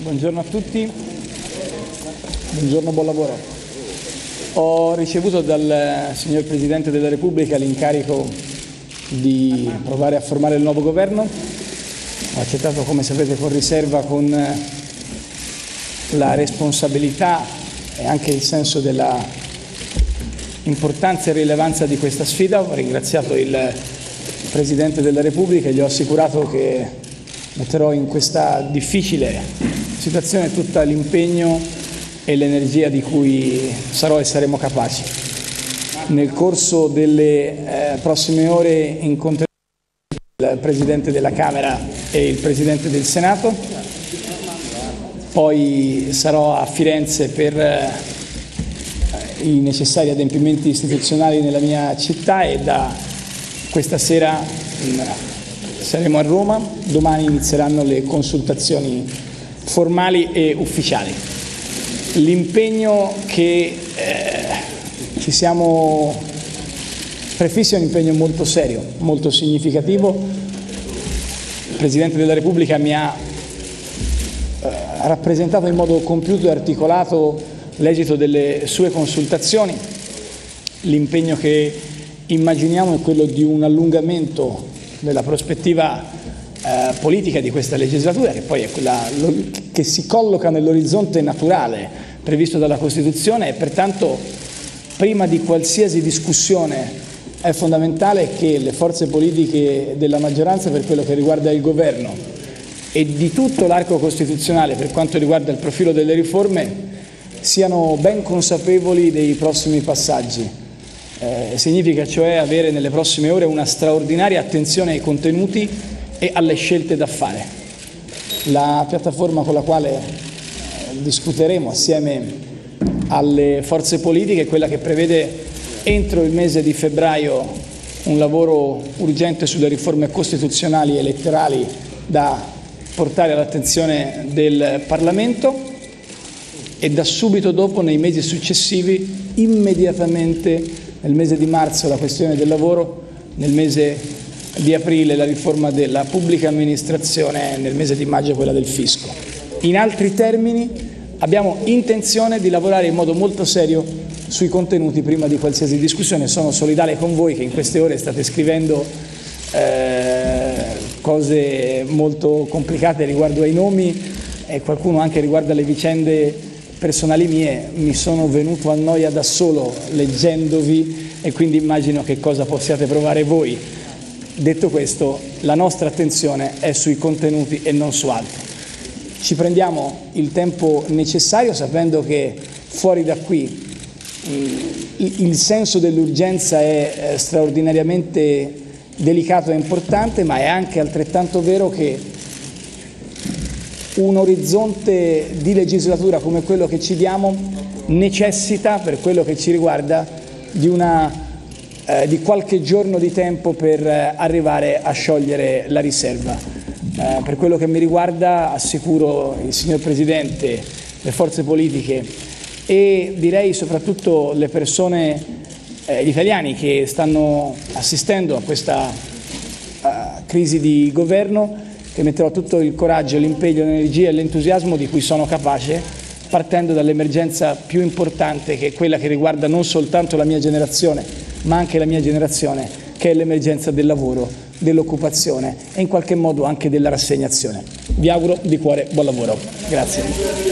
Buongiorno a tutti, buongiorno, buon lavoro. Ho ricevuto dal signor Presidente della Repubblica l'incarico di provare a formare il nuovo governo. Ho accettato, come sapete, con riserva, con la responsabilità e anche il senso della importanza e rilevanza di questa sfida. Ho ringraziato il Presidente della Repubblica e gli ho assicurato che metterò in questa difficile situazione tutto l'impegno e l'energia di cui sarò e saremo capaci. Nel corso delle prossime ore incontrerò il Presidente della Camera e il Presidente del Senato, poi sarò a Firenze per i necessari adempimenti istituzionali nella mia città e da questa sera saremo a Roma. Domani inizieranno le consultazioni formali e ufficiali. L'impegno che ci siamo prefissi è un impegno molto serio, molto significativo. Il Presidente della Repubblica mi ha rappresentato in modo compiuto e articolato l'esito delle sue consultazioni. L'impegno che immaginiamo è quello di un allungamento della prospettiva politica di questa legislatura, che poi è quella che si colloca nell'orizzonte naturale previsto dalla Costituzione, e pertanto prima di qualsiasi discussione è fondamentale che le forze politiche della maggioranza, per quello che riguarda il governo, e di tutto l'arco costituzionale per quanto riguarda il profilo delle riforme, siano ben consapevoli dei prossimi passaggi. Significa cioè avere nelle prossime ore una straordinaria attenzione ai contenuti e alle scelte da fare. La piattaforma con la quale discuteremo assieme alle forze politiche è quella che prevede entro il mese di febbraio un lavoro urgente sulle riforme costituzionali e elettorali da portare all'attenzione del Parlamento, e da subito dopo, nei mesi successivi, immediatamente nel mese di marzo la questione del lavoro, nel mese di aprile la riforma della pubblica amministrazione, nel mese di maggio quella del fisco. In altri termini, abbiamo intenzione di lavorare in modo molto serio sui contenuti prima di qualsiasi discussione. Sono solidale con voi che in queste ore state scrivendo cose molto complicate riguardo ai nomi e qualcuno anche riguardo alle vicende personali mie. Mi sono venuto a noia da solo leggendovi e quindi immagino che cosa possiate provare voi. Detto questo, la nostra attenzione è sui contenuti e non su altro. Ci prendiamo il tempo necessario, sapendo che fuori da qui il senso dell'urgenza è straordinariamente delicato e importante, ma è anche altrettanto vero che un orizzonte di legislatura come quello che ci diamo necessita, per quello che ci riguarda, di qualche giorno di tempo per arrivare a sciogliere la riserva. Per quello che mi riguarda, assicuro il signor Presidente, le forze politiche e direi soprattutto le persone, gli italiani che stanno assistendo a questa crisi di governo, che metterò tutto il coraggio, l'impegno, l'energia e l'entusiasmo di cui sono capace, partendo dall'emergenza più importante, che è quella che riguarda non soltanto la mia generazione, ma anche la mia generazione, che è l'emergenza del lavoro, dell'occupazione e in qualche modo anche della rassegnazione. Vi auguro di cuore buon lavoro. Grazie.